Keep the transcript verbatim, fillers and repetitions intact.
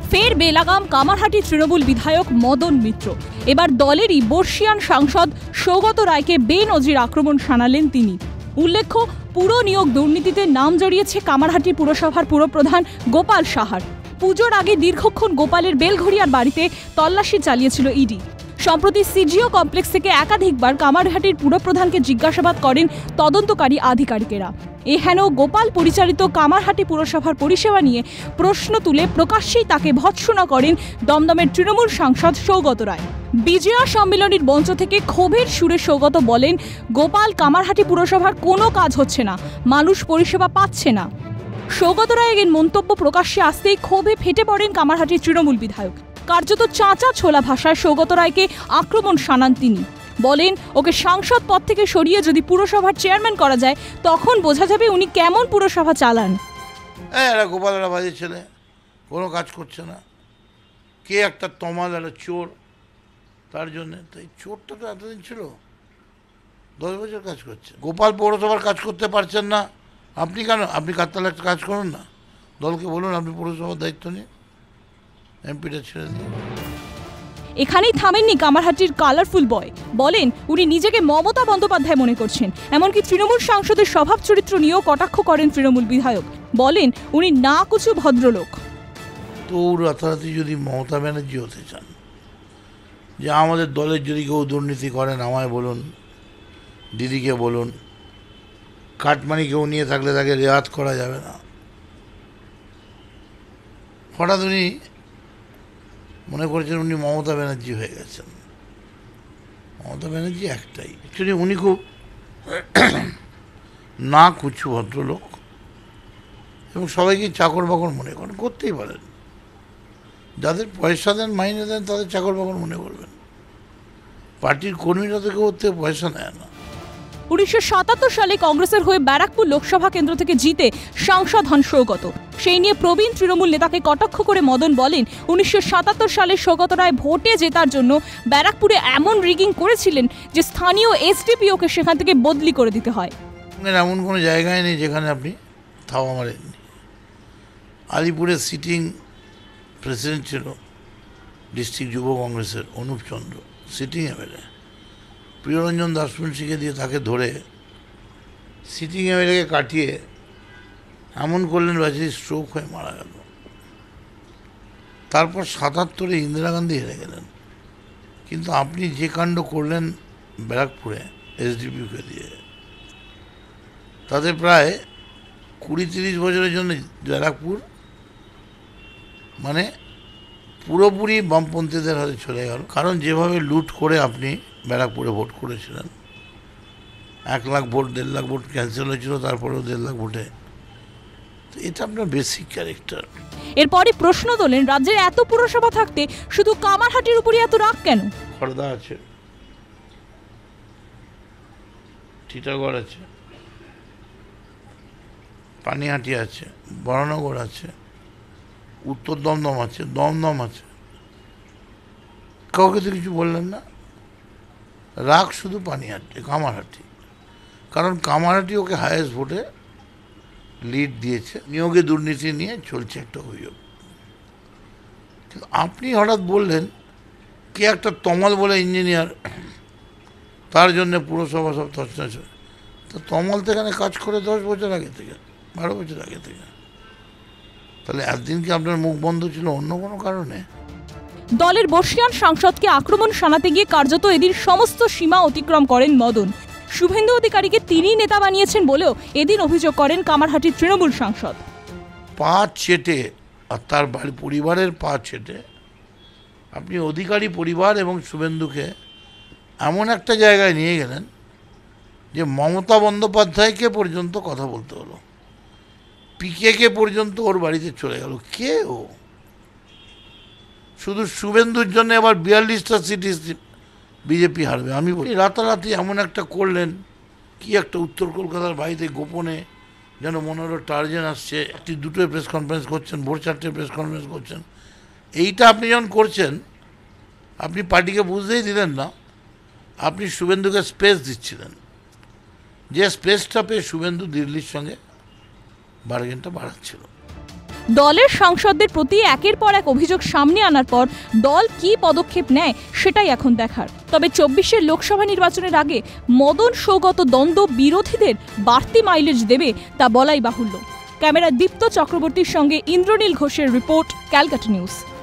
ফের বেলাগাম কামারহাটি তৃণমূল বিধায়ক মদন মিত্র। এবার দলেরই বর্ষিয়ান সাংসদ সৌগত রায়কে বেনজির আক্রমণ শানালেন তিনি। উল্লেখ্য, পুর নিয়োগ দুর্নীতিতে নাম জড়িয়েছে কামারহাটি পুরসভার পুরপ্রধান গোপাল সাহার। পুজোর আগে দীর্ঘক্ষণ গোপালের বেলঘড়িয়ার বাড়িতে তল্লাশি চালিয়েছিল ইডি। সম্প্রতি সিজিও কমপ্লেক্স থেকে একাধিকবার কামারহাটির পুরপ্রধানকে জিজ্ঞাসাবাদ করেন তদন্তকারী আধিকারিকেরা। এ হেন গোপাল পরিচালিত কামারহাটি পুরসভার পরিষেবা নিয়ে প্রশ্ন তুলে প্রকাশ্যেই তাকে ভৎসনা করেন দমদমের তৃণমূল সাংসদ সৌগত রায়। বিজয়া সম্মেলনীর মঞ্চ থেকে ক্ষোভের সুরে সৌগত বলেন, গোপাল কামারহাটি পুরসভার কোনো কাজ হচ্ছে না, মানুষ পরিষেবা পাচ্ছে না। সৌগত রায়ের মন্তব্য প্রকাশ্যে আসতেই ক্ষোভে ফেটে পড়েন কামারহাটির তৃণমূল বিধায়ক। কার্যত চাঁচা ছোলা ভাষায় সৌগত রায়কে আক্রমণ শানান তিনি। বলেন, ওকে সাংসদ পদ থেকে সরিয়ে যদি পুরসভার চেয়ারম্যান করা যায় তখন বোঝা যাবে উনি কেমন পুরসভা চালান। এরা গোপালেরা বাজে ছেলে, কোনো কাজ করছে না, কে একটা তমাল একটা চোর, তার জন্যে তো এই চোরটা তো এতদিন ছিল, দশ বছর কাজ করছে। গোপাল পৌরসভার কাজ করতে পারছেন না, আপনি কেন? আপনি কাত্তালে একটা কাজ করুন না, দলকে বলুন আপনি পৌরসভার দায়িত্ব নিয়ে এমপিটা ছেড়ে দিন। এখানেই থামেননি কামারহাটির কালারফুল বয়। বলেন, উনি নিজেকে মমতা বন্দ্যোপাধ্যায় মনে করছেন। এমনকি তৃণমূল সাংসদের স্বভাব চরিত্র নিয়েও কটাক্ষ করেন তৃণমূল বিধায়ক। বলেন, উনি না কিছু ভদ্রলোক। তো রাতারাতি যদি মমতা ব্যানার্জি হতে চান, যে আমাদের দলের যদি কেউ দুর্নীতি করেন আমায় বলুন, দিদিকে বলুন, কাটমানি কেউ নিয়ে থাকলে তাকে রেয়াত করা যাবে না। হঠাৎ উনি মনে করছেন উনি মমতা ব্যানার্জি হয়ে গেছেন। মমতা ব্যানার্জি একটাই, অ্যাকচুয়ালি উনি খুব না কুচ্ছু ভদ্রলোক এবং সবাইকে চাকর বাকর মনে করেন, করতেই পারেন। যাদের পয়সা দেন, মাইনে দেন, তাদের চাকর বাকর মনে করবেন। পার্টির কর্মীরা তো কেউ ওর থেকে পয়সা নেয় না। উনিশশো সাতাত্তর সালে কংগ্রেসের হয়ে ব্যারাকপুর লোকসভা কেন্দ্র থেকে জিতে সাংসদ হন সৌগত। সেই নিয়ে প্রবীণ তৃণমূল নেতাকে কটাক্ষ করে মদন বলেন, উনিশশো সাতাত্তর সালে সৌগত রায় ভোটে জেতার জন্য ব্যারাকপুরে এমন রিগিং করেছিলেন যে স্থানীয় এসডিপিওকে সেখান থেকে বদলি করে দিতে হয়। এমন কোনো জায়গায় নেই যেখানে আপনি থাওয়া মারেননি। আলিপুরের সিটিং প্রেসিডেন্ট ছিল ডিস্ট্রিক্ট যুব কংগ্রেসের অনুপ চন্দ্র, সিটিং এমএলএ। প্রিয়রঞ্জন দাসমুন্সিকে দিয়ে তাকে ধরে সিটিং এমএলএকে কাটিয়ে এমন করলেন বাজি স্ট্রোক হয়ে মারা গেল। তারপর সাতাত্তরে ইন্দিরা গান্ধী হেরে গেলেন। কিন্তু আপনি যে কাণ্ড করলেন ব্যারাকপুরে এসডিপিওকে দিয়ে, তাতে প্রায় কুড়ি তিরিশ বছরের জন্য ব্যারাকপুর মানে পুরোপুরি বামপন্থীদের হাতে চলে গেল। কারণ যেভাবে লুট করে আপনি ব্যারাকপুরে ভোট করেছিলেন, এক লাখ ভোট দেড় লাখ ভোট ক্যান্সেল হয়েছিল, তারপরেও দেড় লাখ ভোটে, তো এটা আপনার বেসিক ক্যারেক্টার। এরপরই প্রশ্ন তোলেন, রাজ্যের এত পুরসভা থাকতে শুধু কামারহাটির উপরই এত রাগ কেন? খড়দা আছে, টিটাগড় আছে, পানিহাটি আছে, বরানগর আছে, উত্তর দমদম আছে, দমদম আছে, কাউকে তো কিছু বললেন না। রাগ শুধু পানিহাটি, কামারহাটি। কারণ কামারহাটি ওকে হায়েস্ট ভোটে লিড দিয়েছে, নিয়োগে দুর্নীতি নিয়ে চলছে একটা অভিযোগ। কিন্তু আপনি হঠাৎ বললেন কে একটা তমাল বলে ইঞ্জিনিয়ার, তার জন্যে পুরসভা সব তছনছ। তো তমাল তো এখানে কাজ করে দশ বছর আগে থেকে, বারো বছর আগে থেকে। তাহলে একদিন কি আপনার মুখ বন্ধ ছিল অন্য কোনো কারণে? দলের বর্ষিয়ান সাংসদকে আক্রমণ শানাতে গিয়ে কার্যত এদিন সমস্ত সীমা অতিক্রম করেন মদন। শুভেন্দু অধিকারীকে তিনি নেতা বানিয়েছেন বলেও এদিন অভিযোগ করেন কামারহাটির তৃণমূল সাংসদ। পা চেটে, আর তার বাড়ি পরিবারের পা চেটে আপনি অধিকারী পরিবার এবং শুভেন্দুকে এমন একটা জায়গায় নিয়ে গেলেন যে মমতা বন্দ্যোপাধ্যায়কে পর্যন্ত কথা বলতে হলো, পিকেকে পর্যন্ত ওর বাড়িতে চলে গেল। কে ও? শুধু শুভেন্দুর জন্য আবার বিয়াল্লিশটা সিটি বিজেপি হারবে। আমি বলি রাতারাতি এমন একটা করলেন, কি একটা উত্তর কলকাতার বাড়িতে গোপনে যেন মনে হলো টার্জেন আসছে, একটি দুটোই প্রেস কনফারেন্স করছেন, ভোর চারটে প্রেস কনফারেন্স করছেন। এইটা আপনি যখন করছেন, আপনি পার্টিকে বুঝতেই দিলেন না, আপনি শুভেন্দুকে স্পেস দিচ্ছিলেন, যে স্পেসটা পেয়ে শুভেন্দু দিল্লির সঙ্গে বার্গেনটা বাড়াচ্ছিল। দলের সাংসদদের প্রতি একের পর এক অভিযোগ সামনে আনার পর দল কি পদক্ষেপ নেয় সেটাই এখন দেখার। তবে চব্বিশের লোকসভা নির্বাচনের আগে মদন সৌগত দ্বন্দ্ব বিরোধীদের বাড়তি মাইলেজ দেবে তা বলাই বাহুল্য। ক্যামেরা দীপ্ত চক্রবর্তীর সঙ্গে ইন্দ্রনীল ঘোষের রিপোর্ট, ক্যালকাটা নিউজ।